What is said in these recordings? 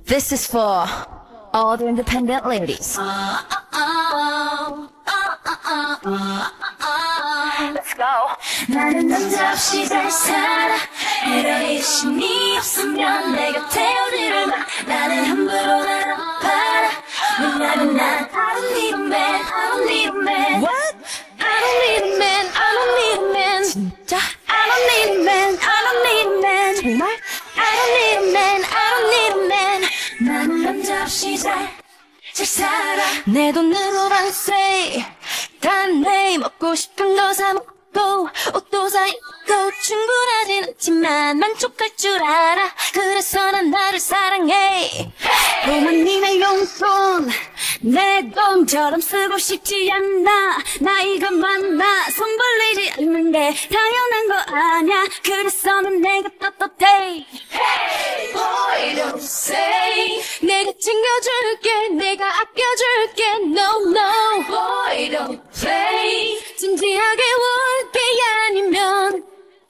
This is for all the independent ladies. Let's go. 나는 남자 없이 잘 살아. 이런 의심이 없으면 내 곁에 오지를 마. 나는 함부로 날 안 팔아. 왜냐면 난 I don't need a man, I don't need a man. What? I don't need a man, I don't need a man. 진짜? I don't need a man, I don't need a man. 정말? I don't need a man, I don't need a man. 나는 남자 없이 잘 살아. 내 돈으로 반세 단내 먹고 싶은 거 사 먹고 옷도 사 입고 충분하진 않지만 만족할 줄 알아. 그래서 난 나를 사랑해. 부모님의 용돈 내 돈처럼 쓰고 싶지 않아. 나 이거 만나 손 벌리지 않는 게 당연한 거 아냐. 그래서 넌 내가 떳떳해. Hey boy don't say. 내가 챙겨줄게 내가 아껴줄게 No no Boy don't play. 진지하게 올게 아니면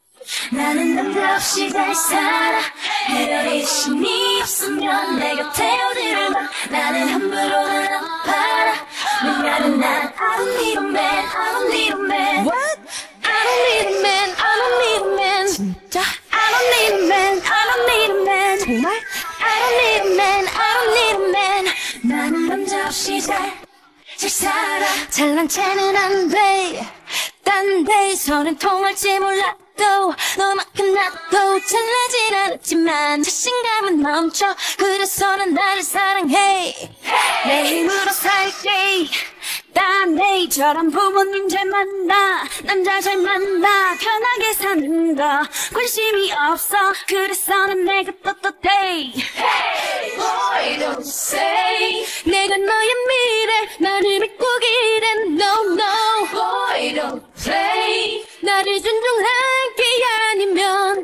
나는 남자 없이 잘 살아. 이런 의심이 없으면 내 곁에 오지를 마. 나는 함부로 날 안 팔아. 왜냐면 난 I don't need a man, I don't need a man. What? I don't need a man, I don't need a man. 진짜? I don't need a man, I don't need a man. 정말? I don't need a man, I don't need a man. 나는 남자 없이 잘 살아. 잘난 체는 안 돼. 딴 데 손은 통할지 몰라도 너만큼 나도 잘나진 않았지만 자신감은 넘쳐. 그래서 난 나를 사랑해. 내 힘으로 살게. 딴 애처럼 부모님 잘 만나. 남자 잘 만나. 편하게 사는 거 관심이 없어. 그래서 난 내가 떳떳해. Hey boy don't say. 내가 너의 미래 나를 믿고 기대 No no Boy don't play. 나를 존중할게 아니면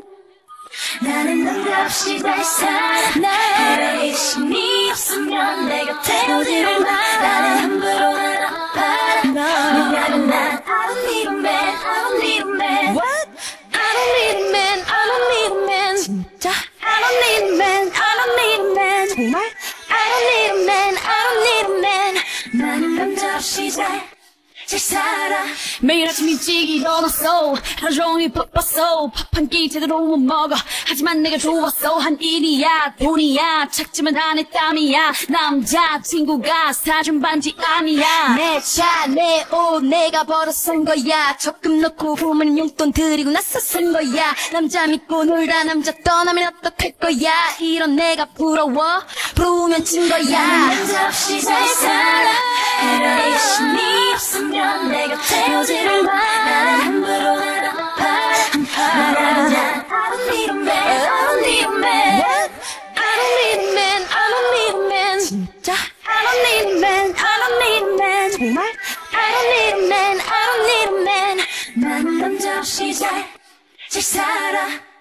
나는 남자 없이 잘 살아. 이런 의심이 없으면 내 곁에 오지를 마. 나는 함부로 날 안 팔아. 왜냐면 난 I don't need a man, I don't need a man. What? I don't need a man, I don't need a man. 진짜? I don't need a man, I don't need a man. 정말? I don't need a man, I don't need a man. 나는 남자 없이 잘 살아. 매일 아침 일찍 일어났어. 하루 종일 바빴어. 밥 한 끼 제대로 못 먹어. 하지만 내가 좋았어. 한 일이야 돈이야 착지만 안 해 땀이야. 남자친구가 사준 반지 아니야. 내 차 내 옷 내가 벌어 산 거야. 적금 넣고 부모님 용돈 드리고 나서 산 거야. 남자 믿고 놀다 남자 떠나면 어떡할 거야. 이런 내가 부러워. 부르면 진 거야. 남자 없이 잘 살아. 이런 의심이 없으면 내 곁에 오지를 마. 나는 함부로 날 안 팔아. 왜냐면 난 I don't need a man, I don't need a man. What? I don't need a man, I don't need a man. 진짜? I don't need a man, I don't need a man. 정말? I don't need a man, I don't need a man. 나는 남자 없이 잘 살아.